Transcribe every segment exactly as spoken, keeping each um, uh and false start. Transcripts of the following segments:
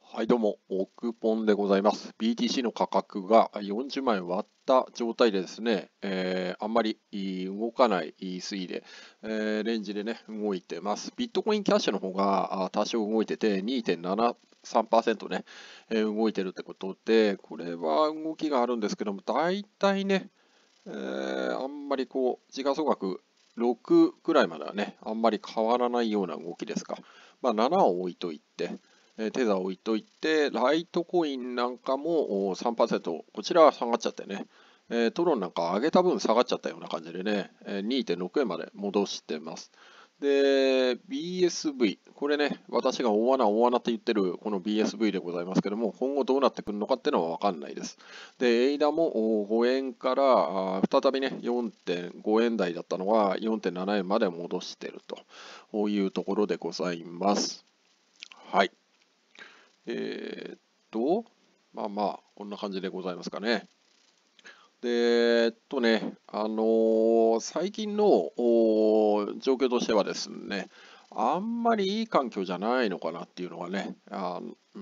はいどうも、オクポンでございます。ビーティーシー の価格がよんじゅうまん円割った状態でですね、えーあんまり動かない推移で、えーレンジでね、動いてます。ビットコインキャッシュの方があ多少動いててにてんななさんパーセント ね、えー動いてるってことで、これは動きがあるんですけども、大体ね、えーあんまりこう、時価総額ろくくらいまではね、あんまり変わらないような動きですか。まあ、ななを置いといて、えーテザーを置いといて、ライトコインなんかもおさんパーセント、こちらは下がっちゃってね、えートロンなんか上げた分下がっちゃったような感じでね、えーにてんろくえんまで戻してます。で、ビーエスブイ、これね、私が大穴、大穴って言ってるこの ビーエスブイ でございますけども、今後どうなってくるのかっていうのは分かんないです。で、エイダもごえんからあ再びね、よんてんごえん台だったのがよんてんななえんまで戻しているというところでございます。はい。えーっと、まあまあ、こんな感じでございますかね。で、えっとね、あのー最近のおー状況としてはですね、あんまりいい環境じゃないのかなっていうのがね、あうん、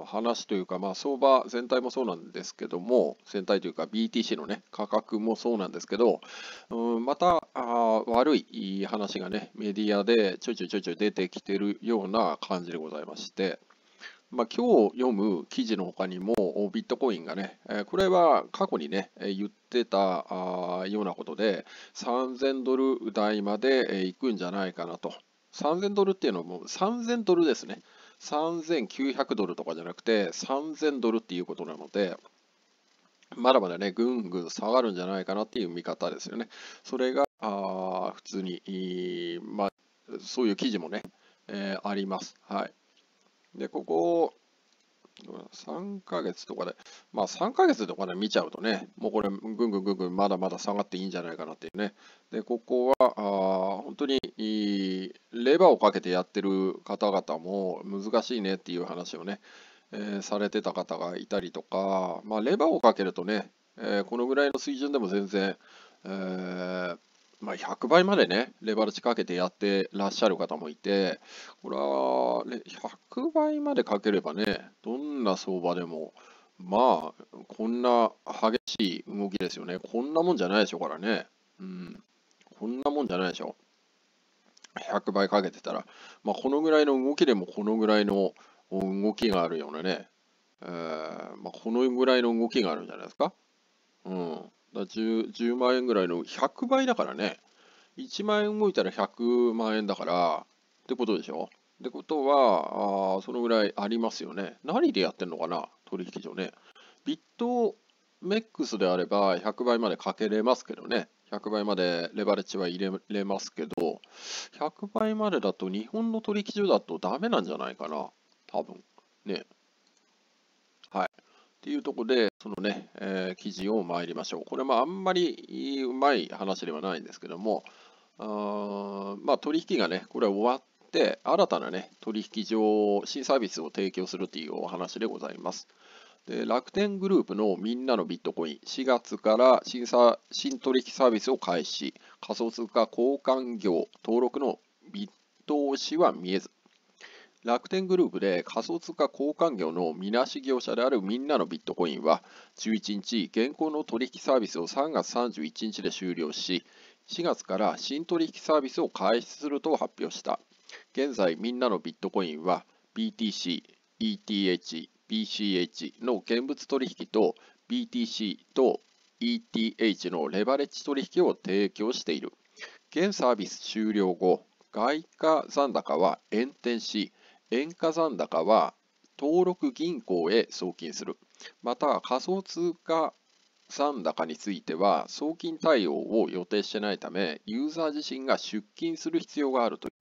話というか、まあ、相場全体もそうなんですけども、全体というか ビーティーシー のね、価格もそうなんですけど、うん、またあー悪い話がね、メディアでちょいちょいちょいちょい出てきてるような感じでございまして、まあ、今日読む記事の他にもビットコインがね、えーこれは過去にね、えー言ってたあーようなことでさんぜんドル台までえー行くんじゃないかなと。さんぜんドルっていうのもさんぜんドルですね。さんぜんきゅうひゃくドルとかじゃなくてさんぜんドルっていうことなので、まだまだね、ぐんぐん下がるんじゃないかなっていう見方ですよね。それがあー普通に、いいまあ、そういう記事もね、えーあります。はい。で、ここさんかげつとかで、まあさんかげつとかで見ちゃうとね、もうこれ、ぐんぐんぐんぐんまだまだ下がっていいんじゃないかなっていうね。で、ここは、あー本当にいいレバーをかけてやってる方々も難しいねっていう話をね、えーされてた方がいたりとか、まあレバーをかけるとね、えーこのぐらいの水準でも全然、えーまあ、ひゃくばいまでね、レバレッジかけてやってらっしゃる方もいて、これはねひゃくばいまでかければね、どんな相場でも、まあ、こんな激しい動きですよね。こんなもんじゃないでしょうからね。うん、こんなもんじゃないでしょ。ひゃくばいかけてたら、まあ、このぐらいの動きでもこのぐらいの動きがあるようなね、えーまあ、このぐらいの動きがあるんじゃないですか。うん。だ 10, じゅうまん円ぐらいのひゃくばいだからね。いちまん円動いたらひゃくまん円だから、ってことでしょ。ってことは、あーそのぐらいありますよね。何でやってんのかな、取引所ね。ビットメックスであればひゃくばいまでかけれますけどね。ひゃくばいまでレバレッジは入れれますけど、ひゃくばいまでだと日本の取引所だとダメなんじゃないかな。多分。ね。はい。っていうところで、そのね、えー記事を参りましょう。これもあんまりうまい話ではないんですけども、あーまあ、取引がね、これ終わって、新たなね、取引所、新サービスを提供するというお話でございます。で、楽天グループのみんなのビットコイン、しがつから新サ新取引サービスを開始、仮想通貨交換業登録の見通しは見えず、楽天グループで仮想通貨交換業のみなし業者であるみんなのビットコインはじゅういちにち、現行の取引サービスをさんがつさんじゅういちにちで終了し、しがつから新取引サービスを開始すると発表した。現在、みんなのビットコインは ビーティーシー、イーティーエイチ、ビーシーエイチ の現物取引と ビーティーシー と イーティーエイチ のレバレッジ取引を提供している。現サービス終了後、外貨残高は延転し、円価残高は登録銀行へ送金する。また、仮想通貨残高については送金対応を予定してないため、ユーザー自身が出金する必要があるという。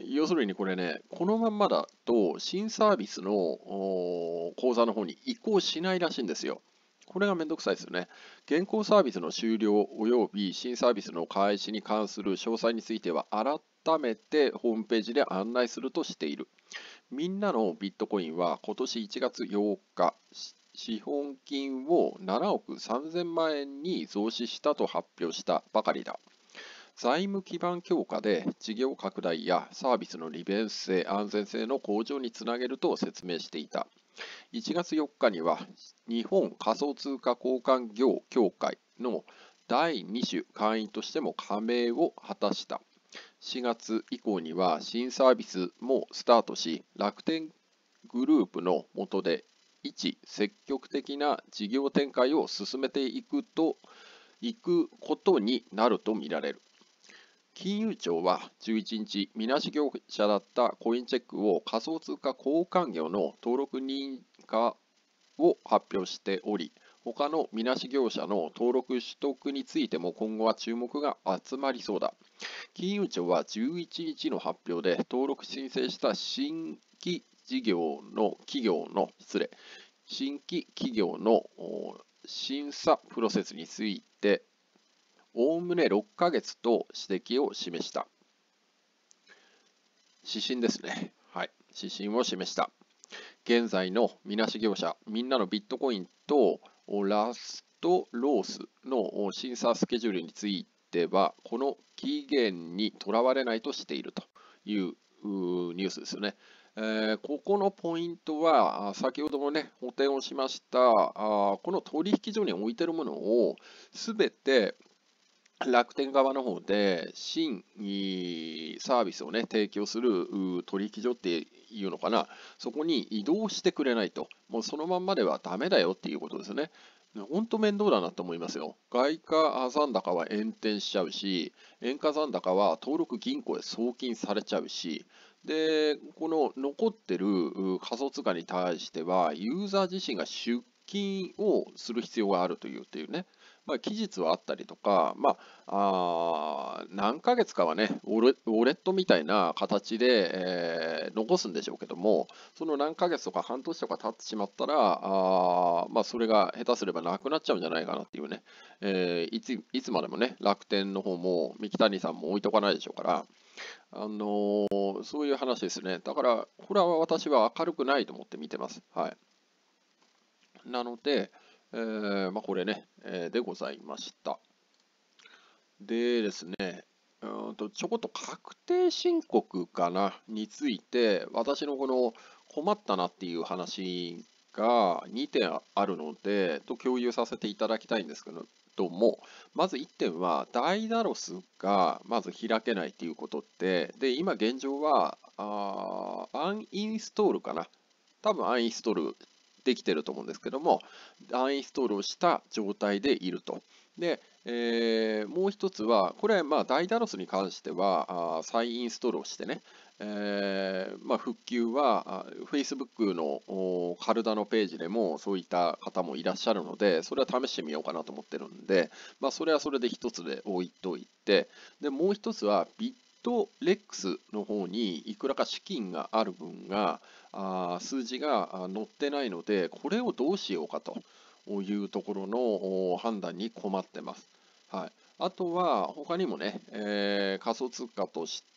要するにこれね、このまんまだと新サービスの口座の方に移行しないらしいんですよ。これがめんどくさいですよね。現行サービスの終了及び新サービスの開始に関する詳細については改めてホームページで案内するとしている。みんなのビットコインは今年いちがつようか、資本金をななおくさんぜんまん円に増資したと発表したばかりだ。 財務基盤強化で事業拡大やサービスの利便性、安全性の向上につなげると説明していた。いちがつよっかには日本仮想通貨交換業協会のだいに種会員としても加盟を果たした。しがつ以降には新サービスもスタートし、楽天グループの下で一積極的な事業展開を進めていくといくことになるとみられる。金融庁はじゅういちにち、みなし業者だったコインチェックを仮想通貨交換業の登録認可を発表しており、他のみなし業者の登録取得についても今後は注目が集まりそうだ。金融庁はじゅういちにちの発表で、登録申請した新規事業の企業の失礼新規企業の審査プロセスについておおむねろっかげつと指摘を示した。指針ですね。はい、指針を示した。現在のみなし業者、みんなのビットコインとラストロースの審査スケジュールについては、この期限にとらわれないとしているというニュースですよね。えー、ここのポイントは、先ほどもね、補填をしました、あこの取引所に置いているものをすべて楽天側の方で新サービスをね、提供する取引所っていうのかな、そこに移動してくれないと、もうそのまんまではダメだよっていうことですね。本当面倒だなと思いますよ。外貨残高は延転しちゃうし、円価残高は登録銀行へ送金されちゃうし、で、この残ってる仮想通貨に対しては、ユーザー自身が出金をする必要があるというっていうね、まあ、期日はあったりとか、まあ、あ何ヶ月かはねウォレ、ウォレットみたいな形で、えー残すんでしょうけども、その何ヶ月とか半年とか経ってしまったら、あまあ、それが下手すればなくなっちゃうんじゃないかなっていうね、えーいつ、いつまでもね、楽天の方も三木谷さんも置いとかないでしょうから、あのーそういう話ですね。だから、これは私は明るくないと思って見てます。はい。なので、えーまあ、これね、えーでございました。でですね、うんとちょこっと確定申告かなについて、私のこの困ったなっていう話がにてんあるので、と共有させていただきたいんですけども、まずいってんは、ダイダロスがまず開けないっていうことって、で、今現状は、あアンインストールかな。多分アンインストールできてると思うんですけども、アンインストールをした状態でいると。で、えーもう一つは、これはまあダイダロスに関しては、あ再インストールをしてね、えーまあ、復旧はあ Facebook のおカルダのページでもそういった方もいらっしゃるので、それは試してみようかなと思ってるんで、まあ、それはそれで一つで置いといて、でもう一つはビットレックスの方にいくらか資金がある分が、あ数字があ載ってないので、これをどうしようかというところのお判断に困ってます。はい、あとは他にもね、えー仮想通貨として、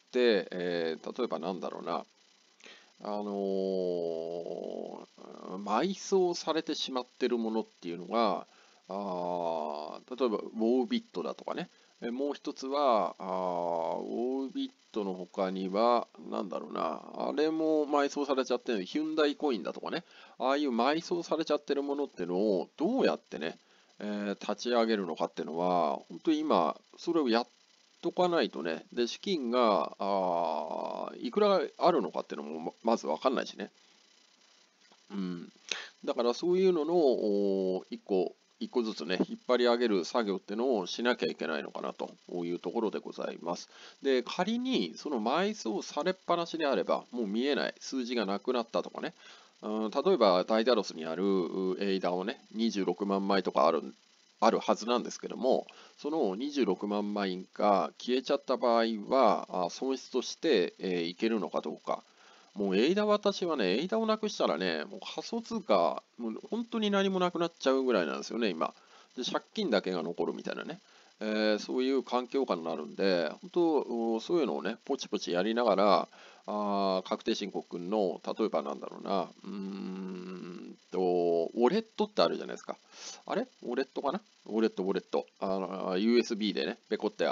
えー例えばなんだろうな、あのー埋葬されてしまっているものっていうのが、あー例えばウォービットだとかね、えもう一つはあーウォービットの他には、なんだろうな、あれも埋葬されちゃってるヒュンダイコインだとかね、ああいう埋葬されちゃってるものっていうのをどうやってね、えー立ち上げるのかっていうのは、本当に今、それをやっとかないとね、で、資金が、あーいくらあるのかっていうのもままず分かんないしね。うん。だからそういうののお一個、一個ずつね、引っ張り上げる作業っていうのをしなきゃいけないのかなというところでございます。で、仮にその埋葬されっぱなしであれば、もう見えない、数字がなくなったとかね、うん、例えばダイダロスにあるエイダをね、にじゅうろくまんまいとかあるあるはずなんですけども、そのにじゅうろくまんまいが消えちゃった場合は、あ損失として、えーいけるのかどうか。もうエイダ私はね、エイダをなくしたらね、もう仮想通貨、もう本当に何もなくなっちゃうぐらいなんですよね、今。で、借金だけが残るみたいなね。えーそういう環境下になるんで、本当、そういうのをね、ポチポチやりながら、あ確定申告の、例えばなんだろうな、うーんと、ウォレットってあるじゃないですか。あれウォレットかなウォレット、ウォレット。あの ユーエスビー でね、ペコって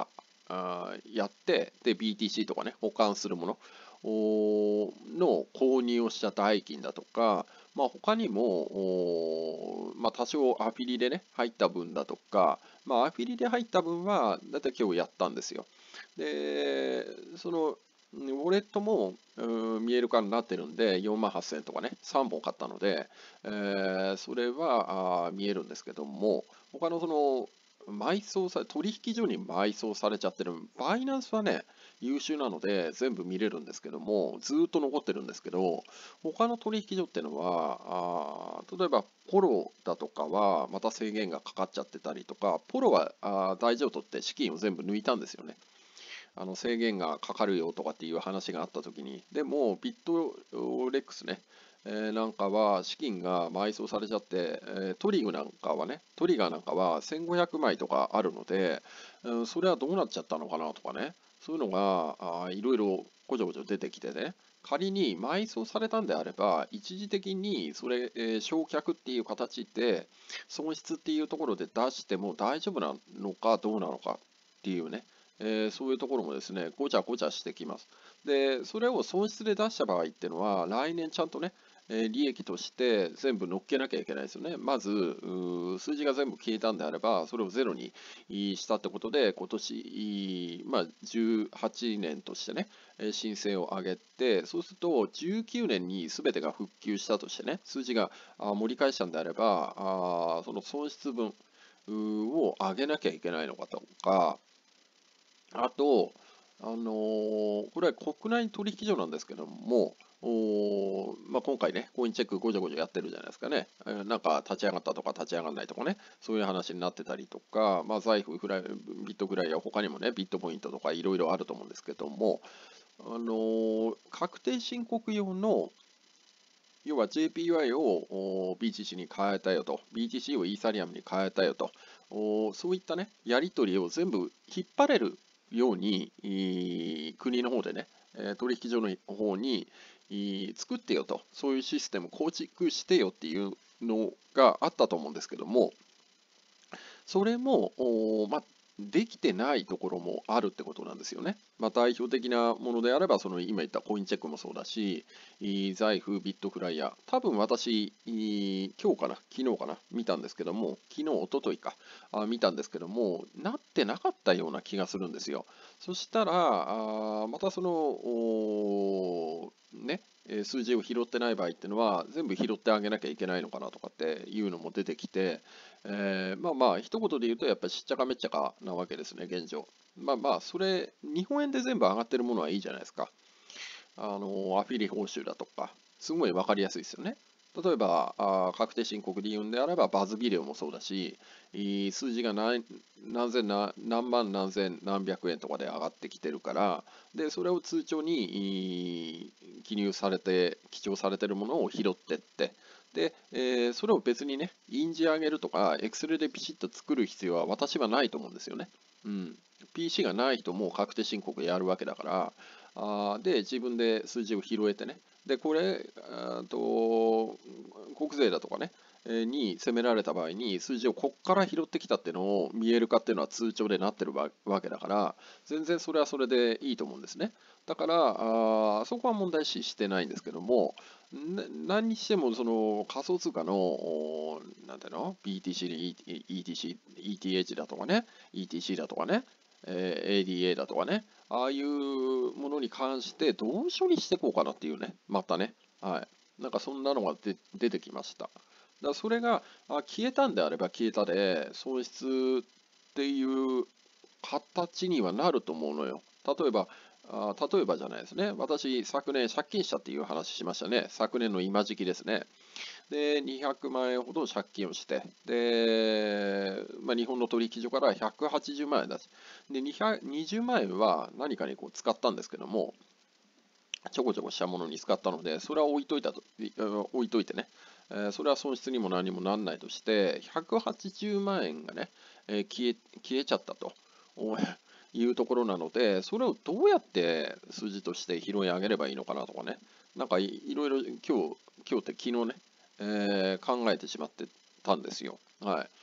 あやって、で ビーティーシー とかね、保管するものの購入をした代金だとか、まあ、他にも、まあ、多少アフィリでね、入った分だとか、まあ、アフィリで入った分は、だいたい今日やったんですよ。で、その、ウォレットも見える化になってるんで、よんまんはっせんえんとかね、さんぼん買ったので、えーそれはあ見えるんですけども、他のその、埋葬され、取引所に埋葬されちゃってる、バイナンスはね、優秀なので全部見れるんですけども、ずーっと残ってるんですけど、他の取引所っていうのは、あー例えばポロだとかはまた制限がかかっちゃってたりとか、ポロはあー大事を取って資金を全部抜いたんですよね。あの制限がかかるよとかっていう話があったときに、でもビットレックスね、えーなんかは資金が埋葬されちゃって、えートリグなんかはね、トリガーなんかはせんごひゃくまいとかあるので、うん、それはどうなっちゃったのかなとかね、そういうのがあいろいろこちょこちょ出てきてね、仮に埋葬されたんであれば、一時的にそれ、えー焼却っていう形で、損失っていうところで出しても大丈夫なのかどうなのかっていうね、えーそういうところもですね、ごちゃごちゃしてきます。で、それを損失で出した場合っていうのは、来年ちゃんとね、えー利益として全部乗っけなきゃいけないですよね。まず、うー数字が全部消えたんであれば、それをゼロにしたってことで、今年、まあ、じゅうはちねんとしてね、えー申請を上げて、そうするとじゅうきゅうねんに全てが復旧したとしてね、数字があ盛り返したんであれば、あーその損失分うーを上げなきゃいけないのかとか、あと、あのーこれは国内取引所なんですけども、おーまあ、今回ね、コインチェックごちゃごちゃやってるじゃないですかね。えーなんか立ち上がったとか立ち上がらないとかね、そういう話になってたりとか、まあ、財布フライ、ビットフライや他にもね、ビットポイントとかいろいろあると思うんですけども、あのー確定申告用の要は ジェーピーワイ を ビーティーシー に変えたよと、ビーティーシー をイーサリアムに変えたよと、そういったね、やり取りを全部引っ張れるように、国の方でね、取引所の方に作ってよと、そういうシステムを構築してよっていうのがあったと思うんですけども、それも、まあ、できてないところもあるってことなんですよね。まあ、代表的なものであれば、その今言ったコインチェックもそうだし、財布、ビットフライヤー、多分私、今日かな、昨日かな、見たんですけども、昨日、一昨日か、あ見たんですけども、なってなかったような気がするんですよ。そしたら、あまたその、ね、数字を拾ってない場合っていうのは、全部拾ってあげなきゃいけないのかなとかっていうのも出てきて、えーまあまあ、一言で言うと、やっぱりしっちゃかめっちゃかなわけですね、現状。まあまあ、それ、日本円で全部上がってるものはいいじゃないですか。あの、アフィリ報酬だとか、すごいわかりやすいですよね。例えば、あ確定申告で言うんであれば、バズビデオもそうだし、いい数字が何何千何、何万何千何百円とかで上がってきてるから、で、それを通帳にい記入されて、記帳されてるものを拾ってって、で、えーそれを別にね、印字上げるとか、Excel でピシッと作る必要は私はないと思うんですよね。うん。ピーシー がない人も確定申告やるわけだから、あで、自分で数字を拾えてね。で、これ、あと国税だとかね、えーに責められた場合に数字をこっから拾ってきたっていうのを見える化っていうのは通帳でなってるわわけだから、全然それはそれでいいと思うんですね。だから、あそこは問題視してないんですけども、な何にしてもその仮想通貨の、おなんていうの ビーティーシー で イーティーシー、イーティーエイチ だとかね、イーティーシー だとかね、えー エーディーエー だとかね、ああいうものに関してどう処理していこうかなっていうね、またね、はい。なんかそんなのが出出てきました。だからそれがあ消えたんであれば消えたで、損失っていう形にはなると思うのよ。例えば、あ例えばじゃないですね。私、昨年借金したっていう話しましたね。昨年の今時期ですね。で、にひゃくまん円ほど借金をして、で、まあ、日本の取引所からひゃくはちじゅうまん円だし、で、にじゅうまん円は何かにこう使ったんですけども、ちょこちょこしたものに使ったので、それは置いといたと、置いといてね、えーそれは損失にも何もなんないとして、ひゃくはちじゅうまん円がね、えー消え、消えちゃったというところなので、それをどうやって数字として拾い上げればいいのかなとかね、なんかい、いろいろ今日、今日って昨日ね、えー考えてしまってたんですよ。はい。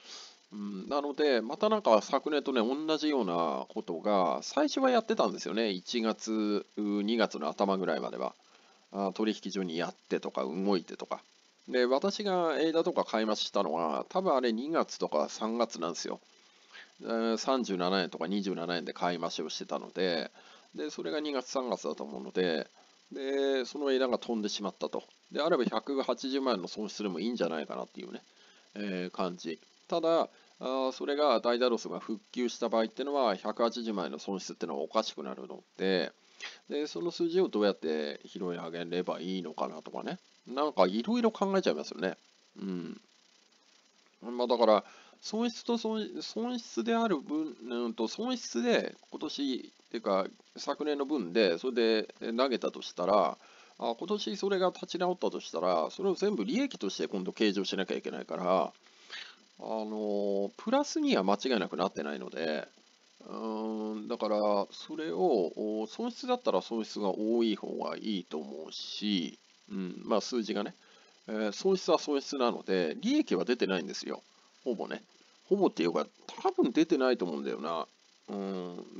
うん、なので、またなんか昨年とね、同じようなことが、最初はやってたんですよね。いちがつ、にがつの頭ぐらいまでは。あ取引所にやってとか動いてとか。で、私がエイダとか買い増ししたのは、多分あれにがつとかさんがつなんですよ。えーさんじゅうななえんとかにじゅうななえんで買い増しをしてたので、で、それがにがつさんがつだと思うので、で、その枝が飛んでしまったと。であればひゃくはちじゅうまん円の損失でもいいんじゃないかなっていうね、えー感じ。ただ、あそれがダイダロスが復旧した場合っていうのはひゃくはちじゅうまん円の損失っていうのはおかしくなるので、で、その数字をどうやって拾い上げればいいのかなとかね。なんかいろいろ考えちゃいますよね。うん。まあだから、損失と損損失である分、うんと損失で今年っていうか昨年の分でそれで投げたとしたら、あ今年それが立ち直ったとしたら、それを全部利益として今度計上しなきゃいけないから、あのプラスには間違いなくなってないので、うーんだからそれをお損失だったら損失が多い方がいいと思うし、うん、まあ数字がね、えー損失は損失なので、利益は出てないんですよ。ほぼね。ほぼっていうか、多分出てないと思うんだよな。うん。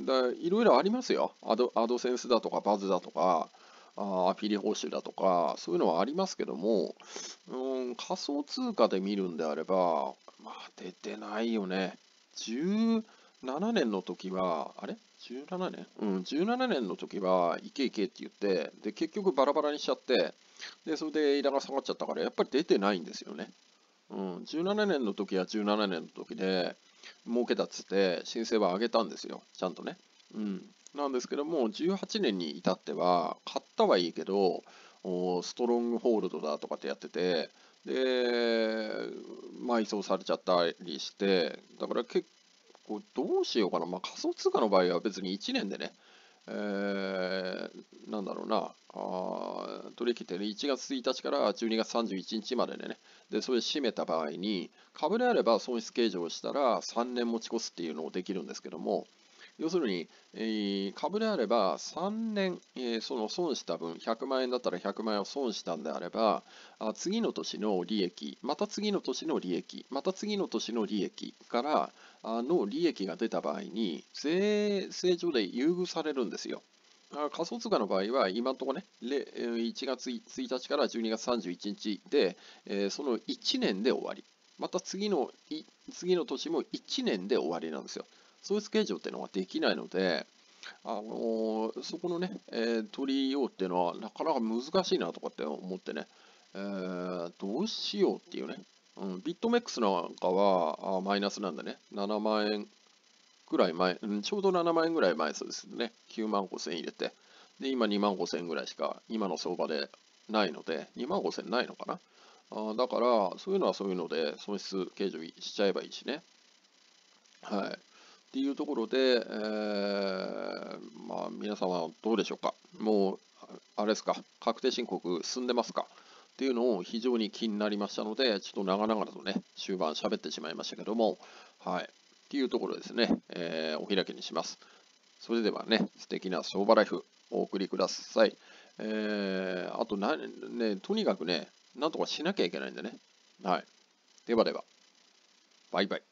だいろいろありますよ。アド、アドセンスだとか、バズだとか、あアフィリ報酬だとか、そういうのはありますけども、うん、仮想通貨で見るんであれば、まあ、出てないよね。じゅうななねんの時は、あれ ?じゅうなな 年うん、じゅうななねんの時は、いけいけって言って、で、結局バラバラにしちゃって、で、それで枝が下がっちゃったから、やっぱり出てないんですよね。うん、じゅうななねんの時はじゅうななねんの時で、儲けたっつって申請は上げたんですよ。ちゃんとね。うん。なんですけども、じゅうはちねんに至っては、買ったはいいけど、おストロングホールドだとかってやってて、で、埋葬されちゃったりして、だから結構どうしようかな。まあ仮想通貨の場合は別にいちねんでね、えー、なんだろうな、あ取引ってね、いちがつついたちからじゅうにがつさんじゅういちにちまででね、で、それ締めた場合に、株であれば損失計上をしたらさんねん持ち越すっていうのをできるんですけども、要するに、えー株であればさんねん、えーその損した分、ひゃくまん円だったらひゃくまん円を損したんであれば、あ次の年の利益、また次の年の利益、また次の年の利益からあの利益が出た場合に、税制上で優遇されるんですよ。あ仮想通貨の場合は、今のところね、れえーいちがつついたちからじゅうにがつさんじゅういちにちで、えーそのいちねんで終わり。また次のい次の年もいちねんで終わりなんですよ。損失計上っていうのはできないので、あのーそこのね、えー取りようっていうのはなかなか難しいなとかって思ってね、えーどうしようっていうね。うん、ビットメックスなんかはあマイナスなんでね、ななまん円ぐらい前、うんちょうどななまん円ぐらい前そうですね、きゅうまんごせん入れて、で、今にまんごせん円ぐらいしか今の相場でないので、にまんごせんないのかな。あだから、そういうのはそういうので損失計上しちゃえばいいしね。はい。っていうところで、えーまあ、皆さんはどうでしょうか。もう、あれですか、確定申告進んでますかっていうのを非常に気になりましたので、ちょっと長々とね、終盤喋ってしまいましたけども、はい。っていうところですね、えーお開きにします。それではね、素敵な相場ライフお送りください。えーあとな、ね、とにかくね、なんとかしなきゃいけないんでね。はい。ではでは、バイバイ。